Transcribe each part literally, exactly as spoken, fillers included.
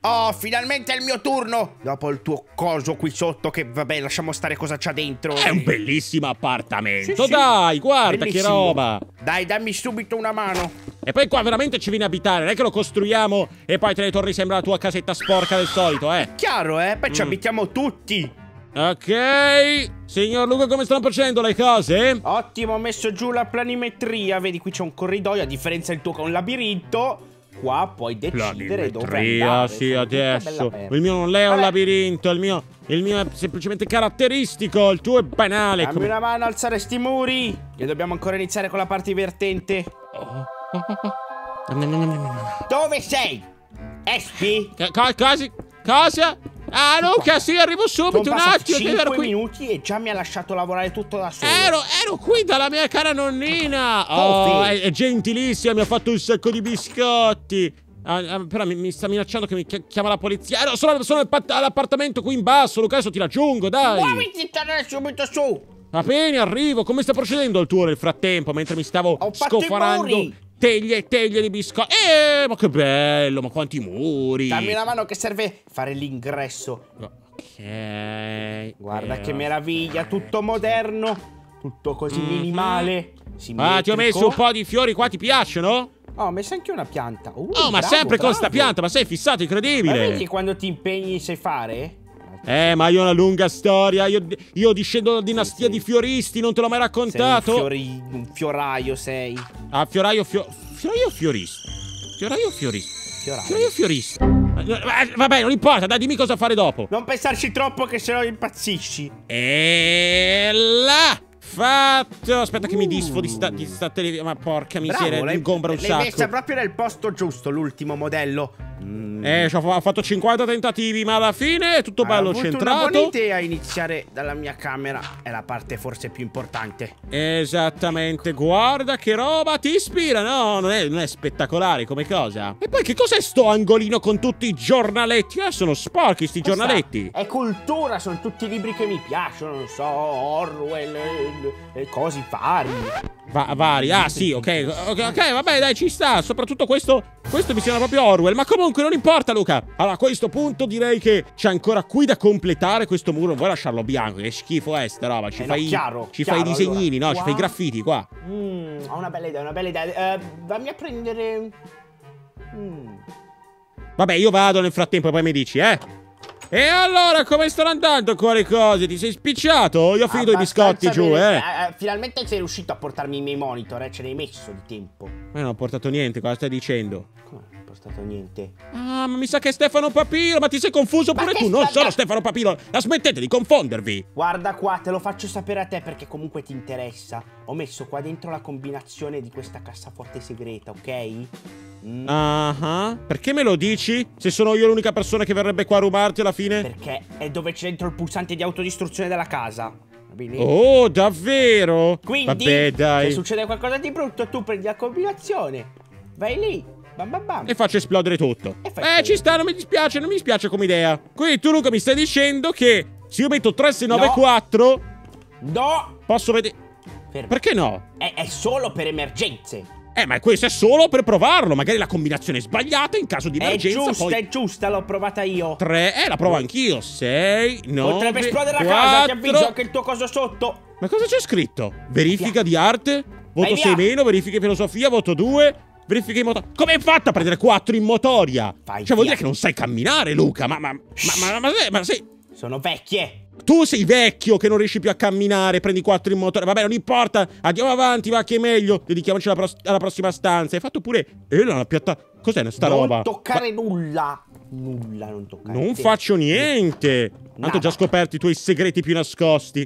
Oh, finalmente è il mio turno. Dopo il tuo coso qui sotto, che vabbè, lasciamo stare cosa c'ha dentro. È un bellissimo appartamento. Sì, sì. Dai, guarda Bellissimo. che roba. Dai, dammi subito una mano. E poi qua veramente ci vieni a abitare. Non è che lo costruiamo e poi te ne torni, sembra la tua casetta sporca del solito, eh. Chiaro, eh? Poi ci Mm. abitiamo tutti. Ok. Signor Luca, come stanno procedendo le cose? Ottimo, ho messo giù la planimetria. Vedi, qui c'è un corridoio, a differenza del tuo che è un labirinto. Qua puoi decidere dove andare. Sì, Sono adesso. tutta bella Il mio non è un Vabbè. labirinto, il mio, il mio è semplicemente caratteristico, il tuo è banale. Dammi come- una mano a alzare sti muri. E dobbiamo ancora iniziare con la parte divertente. Oh, oh, oh, oh. No, no, no, no, no, no. Dove sei? Espi? Ca- ca- Cosa? Cosa? Ah, Luca, sì, arrivo subito, Sono un passati attimo, che ero cinque qui. minuti e già mi ha lasciato lavorare tutto da solo. Ero, ero qui dalla mia cara nonnina. Oh, Oh, sì. è, è gentilissima, mi ha fatto un sacco di biscotti. Ah, ah, però mi, mi sta minacciando che mi chi- chiama la polizia. Ero solo, sono al pat- all'appartamento qui in basso, Luca, adesso ti raggiungo, dai. Muoviti, tornare subito su. Va bene, arrivo. Come sta procedendo il tuo nel frattempo, mentre mi stavo Ho fatto i scofanando muri. teglie e teglie di biscotti? Eh, ma che bello, ma quanti muri. Dammi una mano che serve fare l'ingresso. Ok. Guarda eh, che meraviglia, tutto moderno, tutto così Mhm. minimale. Ah, ti ho messo un po' di fiori qua, ti piacciono? Oh, ho messo anche una pianta. Uh, Oh, ma bravo, sempre con sta bravo. pianta, ma sei fissato, Ma vedi incredibile. che quando ti impegni sai fare? Eh, ma io ho una lunga storia. Io, io discendo da dinastia sì. di fioristi, non te l'ho mai Sei un, raccontato? fiori- un fioraio sei. Ah, fioraio, fio... fioraio o fiorista? Fioraio o fiorista? Fioraio. Fioraio o fiorista? Eh, Vabbè, non importa, dai, dimmi cosa fare dopo. Non pensarci troppo che sennò impazzisci. E là! Fatto! Aspetta che mi Uh. disfo di sta, di sta televi- Ma porca miseria, Bravo, mi l'hai ingombra un l'hai messa sacco. proprio nel posto giusto, l'ultimo modello. Mm. Eh, ci ho ho fatto cinquanta tentativi, ma alla fine è tutto Hai bello avuto una centrato. buona idea a iniziare dalla mia camera. È la parte forse più importante. Esattamente, guarda che roba, ti ispira, no? Non è, non è spettacolare come cosa. E poi che cos'è sto angolino con tutti i giornaletti? Eh, sono sporchi sti Questa giornaletti. È cultura, sono tutti i libri che mi piacciono, non so, Orwell, e, e cose vari. Va- vari, ah sì, ok, ok, ok, vabbè dai, ci sta. Soprattutto questo, questo mi sembra proprio Orwell. Ma comunque non importa, Luca. Allora a questo punto direi che c'è ancora qui da completare questo muro. Non vuoi lasciarlo bianco, che schifo è sta roba. Ci Eh no, fai, chiaro, ci chiaro, fai i disegnini, allora, no? Ci qua- fai i graffiti qua. Mm, ho una bella idea, una bella idea. Eh, dammi a prendere... Mm. Vabbè, io vado nel frattempo, poi mi dici, eh? E allora, come stanno andando qua le cose? Ti sei spicciato? Io ho finito i biscotti Abbastanza giù, bene. eh. Eh, Finalmente sei riuscito a portarmi i miei monitor, eh? Ce ne hai messo di tempo. Ma non ho portato niente, cosa stai dicendo? Come non ho portato niente? Ah, ma mi sa che è Stefano Papiro, ma ti sei confuso Ma pure che tu, non sta- sono Stefano Papiro. La smettete di confondervi. Guarda qua, te lo faccio sapere a te perché comunque ti interessa. Ho messo qua dentro la combinazione di questa cassaforte segreta, ok? Mm. Ah, ah. Perché me lo dici? Se sono io l'unica persona che verrebbe qua a rubarti alla fine? Perché è dove c'è dentro il pulsante di autodistruzione della casa. Va bene? Oh, davvero? Quindi, Vabbè, dai. se succede qualcosa di brutto, tu prendi la combinazione, vai lì, bam bam bam. E faccio esplodere tutto. E fai Eh, quello. ci sta, non mi dispiace, non mi dispiace come idea. Quindi tu, Luca, mi stai dicendo che se io metto tre sei nove quattro No! posso vedere... Fermo. Perché no? È, è solo per emergenze. Eh, ma questo è solo per provarlo. Magari la combinazione è sbagliata in caso di È emergenza. giusta, poi è giusta, l'ho provata io. tre, eh, la provo anch'io. sei, nove, Potrebbe esplodere la casa, ti avviso, quattro. anche il tuo coso sotto. Ma cosa c'è scritto? Verifica di arte? Voto Vai sei via. meno, verifica di filosofia, voto due. Verifica in motoria. Come hai fatto a prendere quattro in motoria? Vai Cioè, vuol via. dire che non sai camminare, Luca. Ma, ma, ma, ma, ma, sei, ma sei... Sono vecchie. Tu sei vecchio che non riesci più a camminare, prendi quattro in motoria. Vabbè, non importa. Andiamo avanti, va che è meglio. Dedichiamoci alla, pros- alla prossima stanza. Hai fatto pure... Eh, la piatta... Cos'è sta non roba? toccare nulla. Nulla, non toccare. Non Sì. faccio niente. Tanto ho Nada. già scoperto i tuoi segreti più nascosti.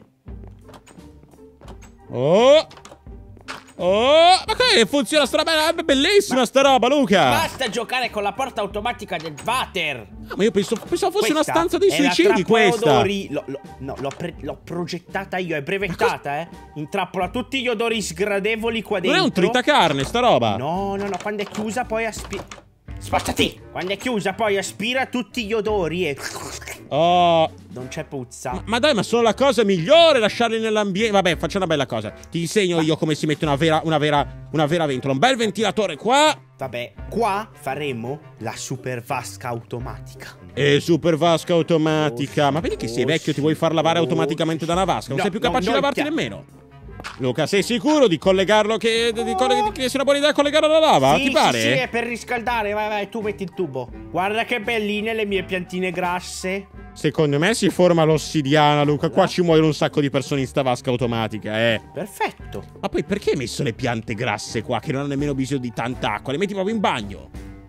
Oh. Oh. Ma che funziona sta roba? È bellissima sta roba, Luca. Basta giocare con la porta automatica del water. Ah, ma io penso, pensavo fosse Questa una stanza dei è la suicidi trappola questa. odori. Lo- lo- no, l'ho pre- l'ho progettata io, è brevettata, eh. Intrappola tutti gli odori sgradevoli qua Non dentro. è un tritacarne sta roba. No, no, no, quando è chiusa poi aspira. Spostati! Quando è chiusa poi aspira tutti gli odori e... Oh. Non c'è puzza. Ma, ma dai, ma sono la cosa migliore lasciarli nell'ambiente. Vabbè, faccio una bella cosa. Ti insegno io come si mette una vera, una vera, una vera ventola. Un bel ventilatore qua. Vabbè, qua faremo la super vasca automatica. E super vasca automatica. Oh, Ma vedi che sei oh, vecchio, ti vuoi far lavare oh, automaticamente da una vasca. Non no, sei più no, capace di non lavarti ti- nemmeno. Luca, sei sicuro di collegarlo? Che, di coll- che sia una buona idea collegarlo alla lava? Sì, Ti pare? Sì, sì, è per riscaldare. Vai, vai, tu metti il tubo. Guarda che belline le mie piantine grasse. Secondo me si forma l'ossidiana, Luca. Qua ci muoiono un sacco di persone in sta vasca automatica, eh. Perfetto. Ma poi perché hai messo le piante grasse qua, che non hanno nemmeno bisogno di tanta acqua? Le metti proprio in bagno?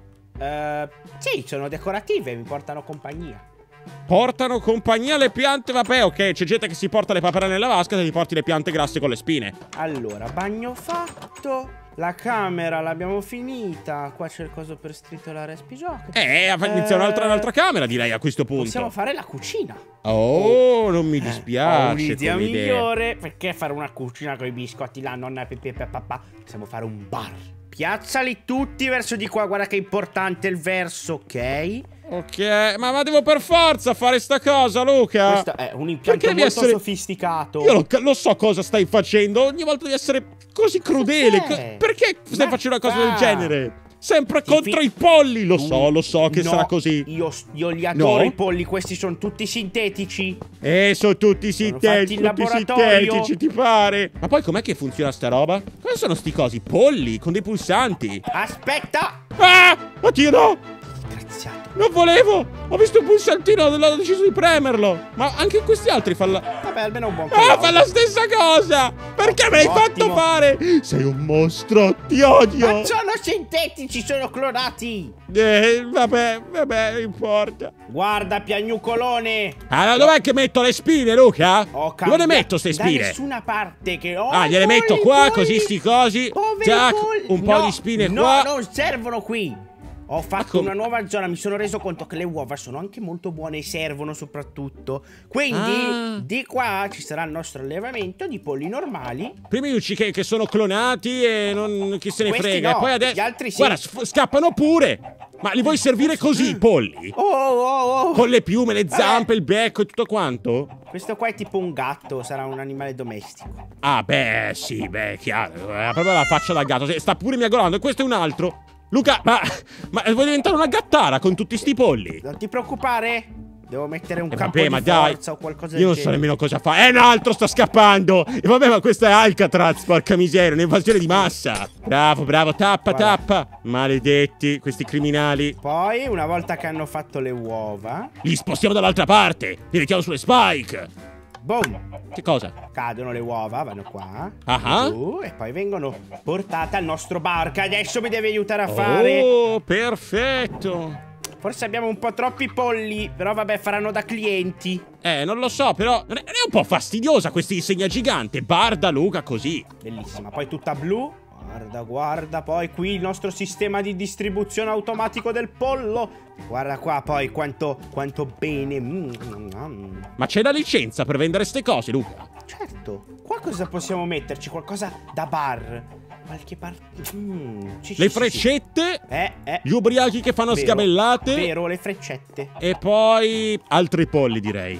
Uh, sì, sono decorative, mi portano compagnia. Portano compagnia le piante? Vabbè, ok, c'è gente che si porta le paperelle nella vasca e ti porti le piante grasse con le spine. Allora, bagno fatto. La camera l'abbiamo finita. Qua c'è il coso per stritolare spigiocche. Eh, inizia un'altra, un'altra camera, direi, a questo punto. Possiamo fare la cucina. Oh, non mi dispiace. Ho un'idea come idea. migliore. Perché fare una cucina con i biscotti, la nonna pepe e papà? Possiamo fare un bar. Piazzali tutti verso di qua. Guarda che importante il verso, ok? Ok, ma, ma devo per forza fare sta cosa, Luca. Questo è un impianto Perché devi molto essere- sofisticato. Io lo, lo so cosa stai facendo. Ogni volta devi essere così crudele. Cosa Co- c'è? Perché stai Ma facendo una cosa va. del genere? Sempre Ti contro fi- i polli. Lo so, lo so che No, sarà così. Io, io li adoro No? i polli. Questi sono tutti sintetici. Eh, sono tutti Sono sintetici, fatti in tutti laboratorio. sintetici, ti pare? Ma poi com'è che funziona sta roba? Cosa sono sti cosi? Polli con dei pulsanti. Aspetta. Ah! Oddio, no! Disgraziato. Non volevo! Ho visto un pulsantino, ho deciso di premerlo. Ma anche questi altri fanno la... Vabbè, almeno un buon Ah, colore. fa la stessa cosa! Perché me l'hai fatto Ottimo. fare? Sei un mostro, ti odio! Ma sono sintetici, sono clonati. Eh, vabbè, vabbè, non importa. Guarda, piagnucolone. Allora, dov'è che metto le spine, Luca? Ho Dove le cambiato metto ste da spine? nessuna parte che ho. Ah, gliele polli, metto qua, polli. così sti cosi. Poveri Tac, polli. un po' No, di spine no, qua. non servono qui. Ho fatto come? una nuova zona, mi sono reso conto che le uova sono anche molto buone e servono soprattutto. Quindi Ah. di qua ci sarà il nostro allevamento di polli normali. Prima io dici che, che sono clonati e non chi se ne Questi frega. no, E poi adesso. gli altri sì. Guarda, sf- scappano pure. Ma li vuoi servire così, i polli? Oh, oh, oh. Con le piume, le Vabbè. zampe, il becco e tutto quanto? Questo qua è tipo un gatto, sarà un animale domestico. Ah, beh, sì, beh, chiaro. Ha proprio la faccia da gatto. Sta pure miagolando. E questo è un altro. Luca, ma, ma vuoi diventare una gattara con tutti sti polli? Non ti preoccupare? Devo mettere un Eh, campo vabbè, ma di dai, forza o qualcosa io del non so genere. nemmeno cosa fa. Eh, un altro sta scappando. E vabbè, ma questa è Alcatraz, porca miseria, un'invasione di massa. Bravo, bravo, tappa, Guarda. tappa. Maledetti, questi criminali. Poi, una volta che hanno fatto le uova, Li spostiamo dall'altra parte. Li mettiamo sulle spike. boom, Che cosa? cadono le uova, vanno qua, Ah. giù, e poi vengono portate al nostro bar, che adesso mi devi aiutare a fare. Oh, perfetto. Forse abbiamo un po' troppi polli, però vabbè, faranno da clienti. Eh, non lo so, però non è, non è un po' fastidiosa questa insegna gigante. Barda Luca così. Bellissima, poi tutta blu. Guarda, guarda, poi qui il nostro sistema di distribuzione automatico del pollo. Guarda qua poi quanto, quanto bene. Mm, mm, mm. Ma c'è la licenza per vendere ste cose, Luca? Certo, qua cosa possiamo metterci? Qualcosa da bar? Qualche bar... Mm, sì, Le sì, sì, freccette, sì. Eh, eh. gli ubriachi che fanno Vero, sgabellate. Vero, le freccette. E poi altri polli, direi.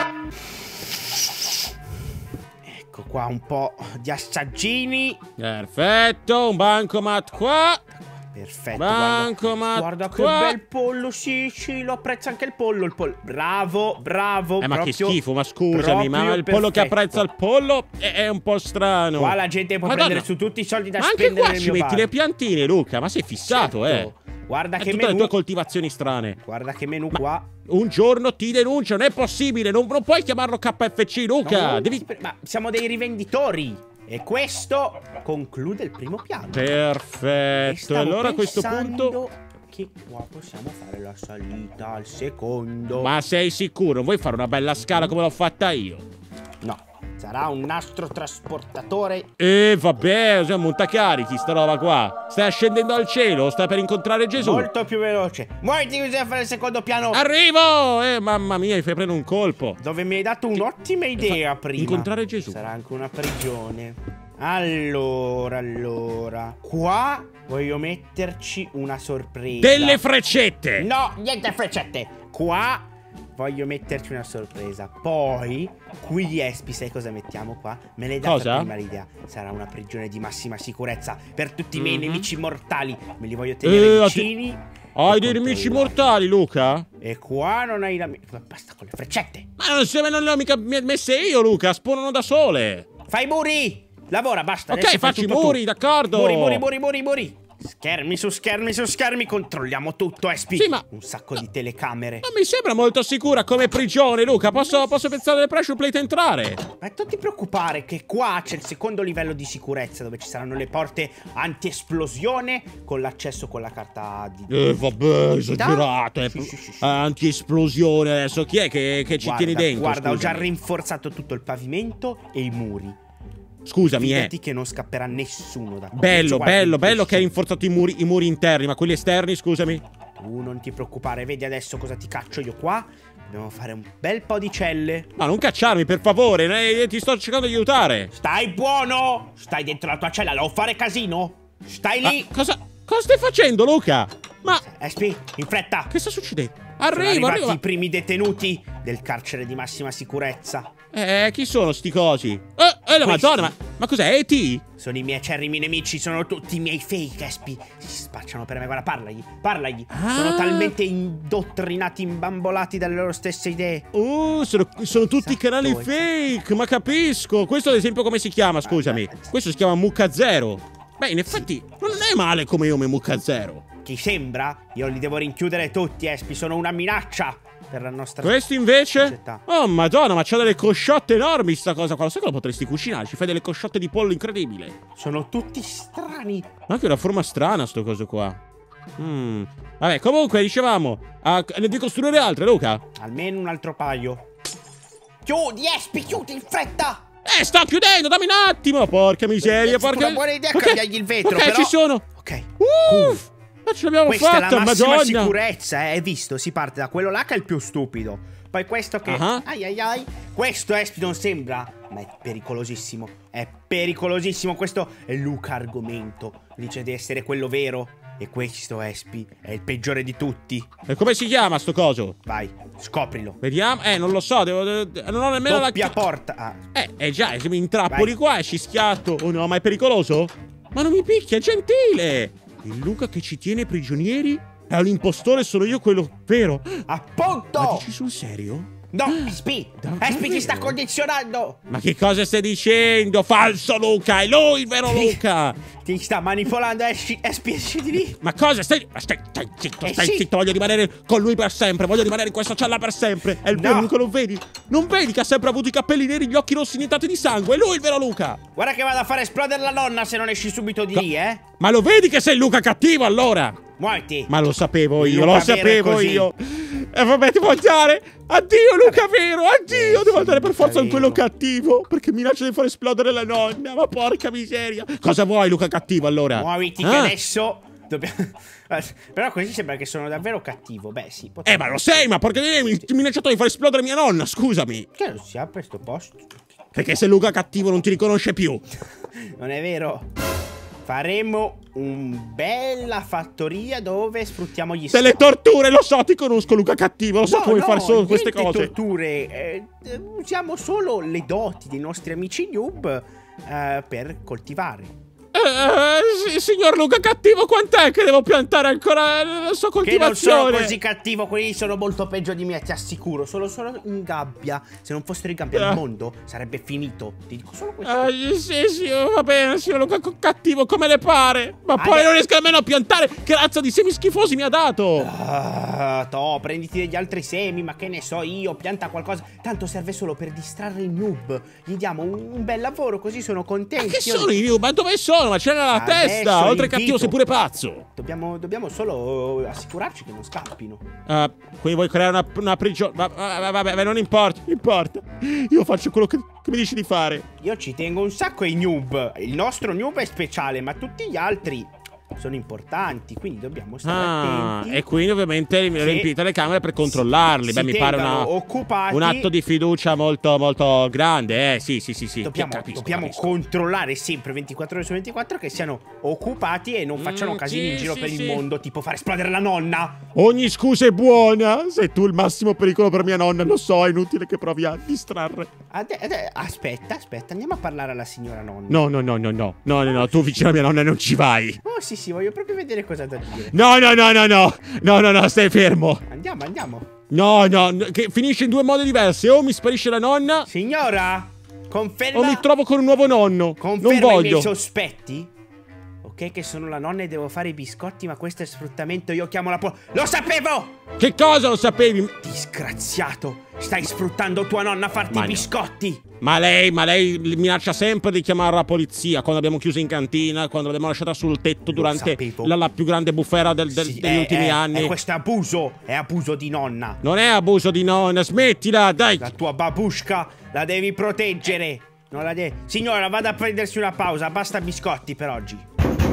Ecco qua un po' di assaggini. Perfetto, un bancomat qua. Perfetto, Bancomat guarda, guarda che qua. bel pollo, sì, sì, lo apprezza anche il pollo, il pollo. Bravo, bravo. Eh, ma che proprio- schifo, ma scusami, ma proprio il pollo che perfetto. apprezza il pollo è, è un po' strano. Qua la gente può Madonna. prendere su tutti i soldi da Ma anche spendere qua nel ci mio metti bar. le piantine, Luca, ma sei fissato, Certo. eh. Guarda E che tutte menù. le tue coltivazioni strane. Guarda che menù qua. Un giorno ti denuncio, non è possibile, non, non puoi chiamarlo K F C, Luca. No, Devi... Ma siamo dei rivenditori. E questo conclude il primo piano. E Perfetto, stavo allora a questo pensando punto... che qua possiamo fare la salita al secondo. Ma sei sicuro? Vuoi fare una bella scala come l'ho fatta io? No, sarà un nastro trasportatore. E vabbè, sei un montacarichi sta roba qua. Stai scendendo al cielo, stai per incontrare Gesù. Molto più veloce. Muoviti, bisogna fare il secondo piano. Arrivo! Eh, mamma mia, mi fai prendere un colpo. Dove mi hai dato un'ottima idea prima. Incontrare Gesù. Sarà anche una prigione. Allora, allora. Qua voglio metterci una sorpresa. Delle freccette! No, niente freccette. Qua voglio metterci una sorpresa. Poi, qui di Espi, sai cosa mettiamo qua? Me l'hai data Cosa? prima l'idea. Sarà una prigione di massima sicurezza per tutti i miei Mm-hmm. nemici mortali. Me li voglio tenere Eh, vicini. Hai e dei nemici controllare. mortali, Luca? E qua non hai la... Basta con le freccette. Ma non, se, non le ho mica messe io, Luca. Spawnano da sole. Fai i muri. Lavora, basta. Ok, adesso fai faccio i tutto muri, tu. d'accordo. Muri, muri, muri, muri, muri. Schermi su schermi su schermi. Controlliamo tutto, Espi. Sì, ma- Un sacco di telecamere. Non mi sembra molto sicura come prigione, Luca. Posso, posso pensare alle pressure plate a entrare? Ma non ti preoccupare che qua c'è il secondo livello di sicurezza dove ci saranno le porte anti-esplosione con l'accesso con la carta di... Eh, vabbè, esagerato. Eh. Sì, sì, sì, sì. Anti-esplosione adesso. Chi è che, che ci Guarda, tieni dentro? guarda, ho già scusami? rinforzato tutto il pavimento e i muri. Scusami, eh. Fidati che non scapperà nessuno da qua. Bello, Guarda, bello, bello che hai nessuno. rinforzato i muri, i muri interni, ma quelli esterni, scusami. Tu non ti preoccupare, vedi adesso cosa ti caccio io qua? Dobbiamo fare un bel po' di celle. Ma non cacciarmi, per favore, eh, ti sto cercando di aiutare. Stai buono! Stai dentro la tua cella, devo fare casino? Stai Ma lì! cosa, cosa stai facendo, Luca? Ma Espi, in fretta! che sta succedendo? Sono Arrivo, arrivati arrivo. i primi detenuti del carcere di massima sicurezza. Eh, chi sono sti cosi? Eh, eh, la Questi. madonna, ma, ma cos'è? E T? Sono i miei acerrimi nemici, sono tutti i miei fake, Espi. Si spacciano per me, guarda, parlagli, parlagli. Ah. Sono talmente indottrinati, imbambolati dalle loro stesse idee. Oh, sono, sono tutti Esatto, canali esatto. fake, ma capisco. Questo ad esempio come si chiama, scusami? Ah, ah, Questo si chiama Mucca Zero. Beh, in effetti non è male come nome Mucca Zero. Ti sembra? Io li devo rinchiudere tutti, Espi, sono una minaccia per la nostra... Questo invece? società. Oh, madonna, ma c'ha delle cosciotte enormi sta cosa qua. Lo sai che lo potresti cucinare? Ci fai delle cosciotte di pollo incredibile. Sono tutti strani. Ma anche una forma strana sto coso qua. Mm. Vabbè, comunque, dicevamo, ah, ne devi costruire altre, Luca? Almeno un altro paio. Chiudi, Espi, chiudi in fretta! Eh, sto chiudendo, dammi un attimo. Porca miseria, È stata porca... una buona idea Ok, cambiargli il vetro, ok, però... ci sono. Ok. Uff, ma ce l'abbiamo Questa fatta, è la massima madonna. sicurezza, eh, hai visto? Si parte da quello là che è il più stupido. Poi questo che... Ah. Ai ai ai. Questo, Espi, non sembra, ma è pericolosissimo. È pericolosissimo. Questo è Luca Argomento. Dice di essere quello vero. E questo, Espi, è il peggiore di tutti. E come si chiama sto coso? Vai, scoprilo. Vediamo. Eh, non lo so, devo... devo- non ho nemmeno Doppia la... porta. Ah. Eh, eh già, se mi intrappoli Vai. qua e ci schiatto. Oh no, ma è pericoloso? Ma non mi picchia, è gentile. Il Luca che ci tiene prigionieri? È un impostore, sono io quello vero. Ma Appunto! dici sul serio? No, Espi! Davvero? Espi ti sta condizionando! Ma che cosa stai dicendo? Falso Luca, è lui il vero Luca. Ti sta manipolando, Espi, Espi, esci di lì! Ma cosa stai... ma stai, stai zitto, Eh stai sì. zitto, voglio rimanere con lui per sempre, voglio rimanere in questa cella per sempre. È il No. vero Luca, non vedi? Non vedi che ha sempre avuto i capelli neri, gli occhi rossi iniettati di sangue? È lui il vero Luca. Guarda che vado a fare esplodere la nonna se non esci subito di Co- lì, eh! Ma lo vedi che sei il Luca cattivo allora? Muoviti! Ma lo sapevo Il io, Luca lo vero è sapevo così. io. E vabbè, devo andare. Addio Luca vero, addio. Eh, Devo sì, andare per forza con Luca quello vero. cattivo, perché minaccia di far esplodere la nonna. Ma porca miseria. Cosa vuoi Luca cattivo allora? Muoviti che Ah? adesso dobbiamo... Però così sembra che sono davvero cattivo. Beh, sì, Eh, potrebbe ma lo essere. sei, ma perché mi hai minacciato di far esplodere mia nonna, scusami. Che non si apre sto posto? Perché se Luca cattivo non ti riconosce più. Non è vero? Faremo un bella fattoria dove sfruttiamo gli Delle torture, lo so, ti conosco Luca cattivo, lo so No, come no, fare solo queste niente cose. torture. Eh, eh, usiamo solo le doti dei nostri amici noob eh, per coltivare. Eh, sì, signor Luca cattivo, quant'è che devo piantare ancora la sua Che non sono coltivazione? così cattivo, quelli sono molto peggio di me, ti assicuro. Sono solo in gabbia. Se non fossero in gabbia, Eh. il mondo sarebbe finito. Ti dico solo questo. Eh, sì, sì, va bene, signor Luca co- cattivo, come le pare. Ma poi Ade- non riesco nemmeno a piantare. Che razza di semi schifosi mi ha dato? Ah, to, prenditi degli altri semi, ma che ne so io, pianta qualcosa. Tanto serve solo per distrarre i noob. Gli diamo un, un bel lavoro, così sono contenti. Che sono i noob? Ma dove sono? Ma c'è nella Adesso testa. li Oltre cattivo, invito. sei pure pazzo. Dobbiamo, dobbiamo solo assicurarci che non scappino. Ah, quindi vuoi creare una, una prigione? Va- va- Vabbè, vabbè, non importa, non importa. Io faccio quello che, che mi dici di fare. Io ci tengo un sacco ai noob. Il nostro noob è speciale, ma tutti gli altri sono importanti, quindi dobbiamo stare Ah, attenti. e quindi ovviamente mi Che riempite le camere per controllarli. si Beh, mi pare tengano una, occupati. un atto di fiducia molto, molto grande. Eh, sì, sì, sì, sì. Dobbiamo, Capisco, dobbiamo capisco. controllare sempre ventiquattro ore su ventiquattro che siano occupati e non facciano Mm, casini sì, in giro sì, per sì. il mondo, tipo far esplodere la nonna. Ogni scusa è buona. Sei tu il massimo pericolo per mia nonna. Lo so, è inutile che provi a distrarre. Ade- ade- aspetta, aspetta, andiamo a parlare alla signora nonna. No, no, no, no, no. No, no, no. Tu vicino a mia nonna non ci vai. Oh sì sì, voglio proprio vedere cosa ha da dire. No, no, no, no, no. No, no, no, stai fermo. Andiamo, andiamo. No, no, no, che finisce in due modi diversi. O mi sparisce la nonna, Signora, conferma, o mi trovo con un nuovo nonno. conferma Non i miei voglio. sospetti? Ok che sono la nonna e devo fare i biscotti, ma questo è sfruttamento, io chiamo la po... Lo sapevo! Che cosa lo sapevi? Disgraziato, stai sfruttando tua nonna a farti Ma i no. biscotti. Ma lei, ma lei minaccia sempre di chiamare la polizia quando l'abbiamo chiusa in cantina, quando l'abbiamo lasciata sul tetto Lo durante sapevo. la, la più grande bufera del- del- Sì, degli è- ultimi è- anni. E questo è abuso, è abuso di nonna. Non è abuso di nonna, smettila, dai. La tua babushka la devi proteggere. Non la de- Signora, vada a prendersi una pausa, basta biscotti per oggi.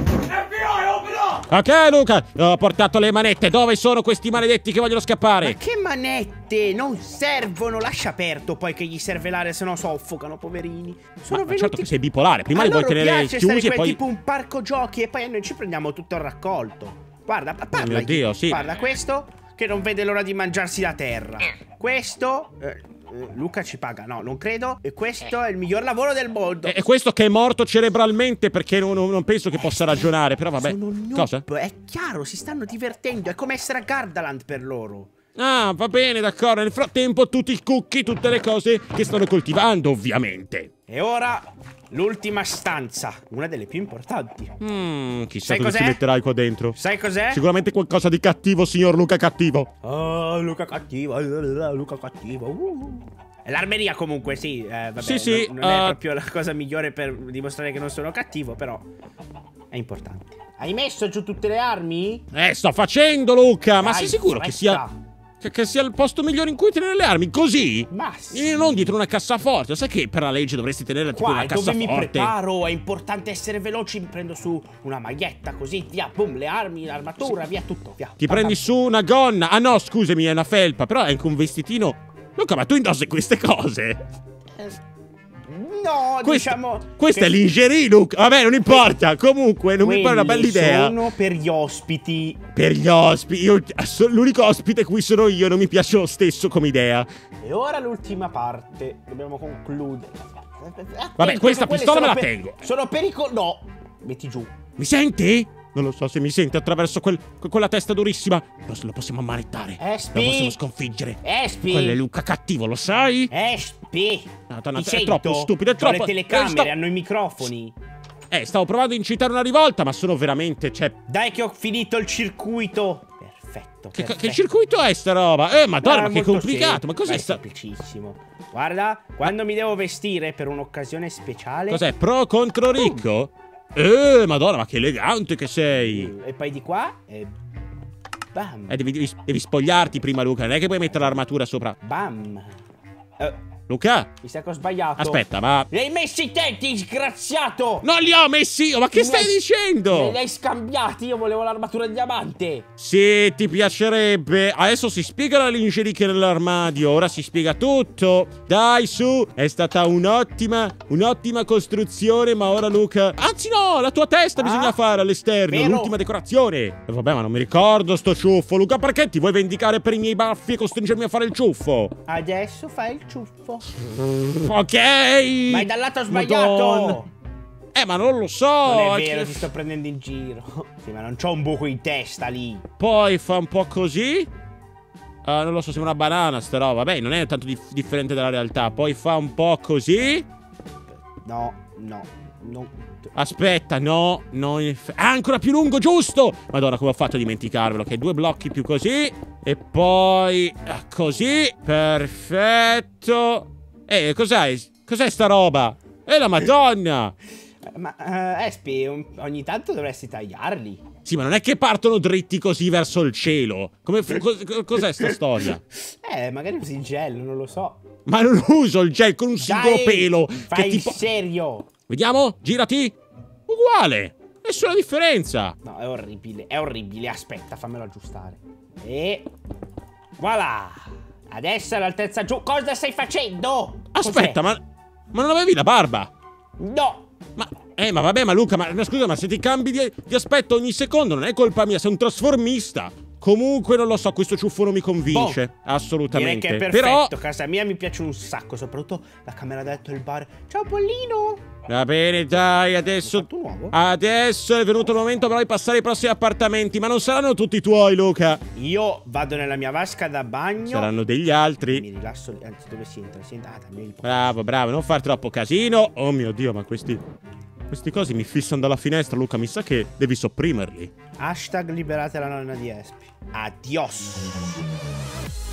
Ok, Luca, ho portato le manette. Dove sono questi maledetti che vogliono Ma scappare? che manette? Non servono, lascia aperto poi che gli serve l'aria, se no soffocano, poverini. Sono Ma venuti... certo che sei bipolare. Prima A li vuoi loro tenere piace stare chiusi e qui, è poi. tipo un parco giochi e poi noi ci prendiamo tutto il raccolto. Guarda, pa- parla. mio Dio, sì. Guarda, questo che non vede l'ora di mangiarsi la terra. Questo... eh, eh, Luca ci paga, no, non credo. E questo è il miglior lavoro del mondo. E e questo che è morto cerebralmente perché non, non- non penso che possa ragionare. Però vabbè. Sono noob, Cosa? è chiaro, si stanno divertendo. È come essere a Gardaland per loro. Ah, va bene, d'accordo. Nel frattempo tutti i cookie, tutte le cose che stanno coltivando, ovviamente. E ora l'ultima stanza, una delle più importanti. Mmm, chissà Sai cosa cos'è? ci metterai qua dentro. Sai cos'è? Sicuramente qualcosa di cattivo, signor Luca Cattivo. Oh, Luca cattivo, Luca cattivo. Uh. È l'armeria comunque, sì. Eh, vabbè, Sì, sì, non, non è uh, proprio la cosa migliore per dimostrare che non sono cattivo, però è importante. Hai messo giù tutte le armi? Eh, sto facendo, Luca. Ma Dai, sei sicuro fretta. che sia... Che, che sia il posto migliore in cui tenere le armi? Così? Ma sì. E non dietro una cassaforte. Sai che per la legge dovresti tenere tipo Qua una è dove mi cassaforte? preparo, è importante essere veloci, mi prendo su una maglietta, così, via, boom, le armi, l'armatura, via tutto, via. Ti Pam, prendi pam. su una gonna. Ah no, scusami, è una felpa. Però è anche un vestitino. Luca, ma tu indossi queste cose? Eh, No, Questo- diciamo... Questa che è lingerie, Luca. Vabbè, non importa. Comunque, non mi pare una bella quelli idea. sono per gli ospiti. Per gli ospiti. Io, asso- l'unico ospite qui sono io. Non mi piace lo stesso come idea. E ora l'ultima parte. Dobbiamo concludere. Vabbè, questa Quelle pistola me sono la per- tengo. Sono pericolo... No. Metti giù. Mi senti? Non lo so se mi sente attraverso quel, que- quella testa durissima. Lo, lo possiamo ammanettare. Espi. Lo possiamo sconfiggere. Espi. Quello è Luca Cattivo, lo sai? Espi. No, no, no, Ti è sento? troppo stupido, è C'ho troppo- le telecamere, eh, sto- hanno i microfoni. Eh, stavo provando a incitare una rivolta, ma sono veramente, cioè... Dai che ho finito il circuito. Perfetto. Che, perfetto. che circuito è sta roba? Eh, madonna, Ah, ma che molto complicato. sem- Ma cos'è è sta... semplicissimo. Guarda, quando mi devo vestire per un'occasione speciale... Cos'è? Pro contro ricco? Eh, madonna, ma che elegante che sei. E poi di qua e... Bam. Eh, devi, devi, devi spogliarti prima, Luca. Non è che puoi mettere l'armatura sopra. Bam. Eh, Luca, mi sa che ho sbagliato. aspetta, ma... Li hai messi te, disgraziato! Non li ho messi io, ma che Mi stai hai- dicendo? Me li hai scambiati, io volevo l'armatura di diamante. Se ti piacerebbe. Adesso si spiega la lingerie che è nell'armadio. Ora si spiega tutto. Dai, su. È stata un'ottima, un'ottima costruzione. Ma ora, Luca. Anzi, no, la tua testa Ah, bisogna fare all'esterno. vero? L'ultima decorazione. E vabbè, ma non mi ricordo sto ciuffo. Luca, perché ti vuoi vendicare per i miei baffi e costringermi a fare il ciuffo? Adesso fai il ciuffo. Ok. Ma hai dal lato sbagliato. Madonna. Eh, ma non lo so. Non è che- vero, ti sto prendendo in giro. Sì, ma non c'ho un buco in testa lì. Poi fa un po' così. Ah, non lo so, sembra una banana sta roba. Vabbè, non è tanto dif- differente dalla realtà. Poi fa un po' così. No, no, no. Aspetta, no, no. inf- Ah, ancora più lungo, giusto. Madonna, come ho fatto a dimenticarvelo. Che due blocchi più così. E poi ah, così. Perfetto. Eh, cos'è? Cos'è sta roba? È la Madonna. Ma, eh, Espi, un- ogni tanto dovresti tagliarli. Sì, ma non è che partono dritti così verso il cielo. Come fu- cos- cos'è sta storia? Eh, magari usi il gel, non lo so. Ma non uso il gel con un singolo Dai, pelo. fai Che il tipo... serio. Vediamo, girati. Uguale. Nessuna differenza. No, è orribile, è orribile. Aspetta, fammelo aggiustare. E... voilà. Adesso è all'altezza giù. Cosa stai facendo? Aspetta, ma... ma non avevi la barba? No. Ma... Eh, ma vabbè, ma Luca, ma, ma scusa, ma se ti cambi di, di aspetto ogni secondo non è colpa mia, sei un trasformista. Comunque non lo so, questo ciuffo non mi convince. Boh, assolutamente. Direi che è perfetto, Però... casa mia mi piace un sacco, soprattutto la camera da letto e il bar. Ciao Pollino. Va bene, dai, adesso... Adesso è venuto il momento però di passare ai prossimi appartamenti, ma non saranno tutti tuoi, Luca. Io vado nella mia vasca da bagno. Saranno degli altri. Mi rilasso, anzi, dove si entra? Si entra... Ah, dammi bravo, bravo, non far troppo casino. Oh mio Dio, ma questi... Questi cosi mi fissano dalla finestra, Luca, mi sa che devi sopprimerli. Hashtag liberate la nonna di Espi. Adios.